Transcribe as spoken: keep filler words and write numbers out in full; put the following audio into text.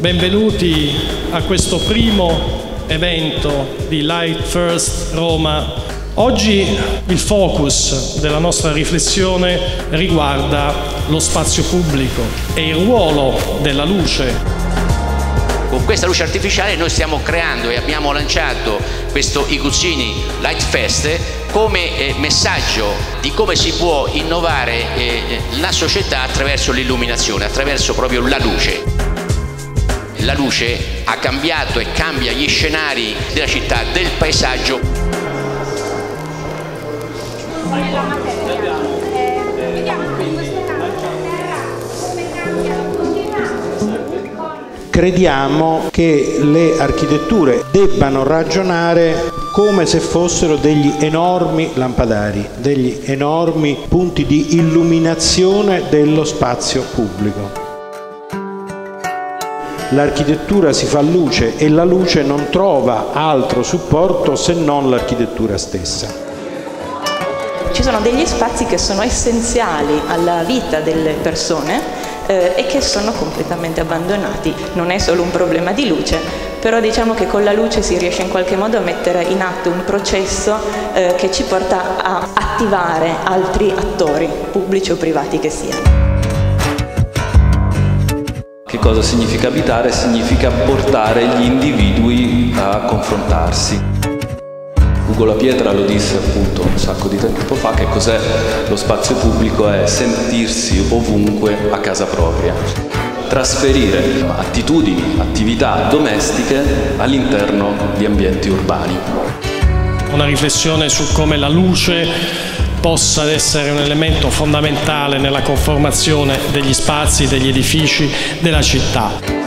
benvenuti a questo primo evento di Light First Roma. Oggi il focus della nostra riflessione riguarda lo spazio pubblico e il ruolo della luce. Con questa luce artificiale noi stiamo creando e abbiamo lanciato questo Iguzzini Light Fest come eh, messaggio di come si può innovare eh, la società attraverso l'illuminazione, attraverso proprio la luce. La luce ha cambiato e cambia gli scenari della città, del paesaggio. Nella materia, eh, vediamo in questo caso terra come cambia continuamente. Crediamo che le architetture debbano ragionare come se fossero degli enormi lampadari, degli enormi punti di illuminazione dello spazio pubblico. L'architettura si fa luce e la luce non trova altro supporto se non l'architettura stessa. Ci sono degli spazi che sono essenziali alla vita delle persone eh, e che sono completamente abbandonati. Non è solo un problema di luce, però diciamo che con la luce si riesce in qualche modo a mettere in atto un processo eh, che ci porta a attivare altri attori, pubblici o privati che siano. Che cosa significa abitare? Significa portare gli individui a confrontarsi. Ugo La Pietra lo disse appunto un sacco di tempo fa, che cos'è lo spazio pubblico? È sentirsi ovunque a casa propria. Trasferire attitudini, attività domestiche all'interno di ambienti urbani. Una riflessione su come la luce possa essere un elemento fondamentale nella conformazione degli spazi, degli edifici, della città.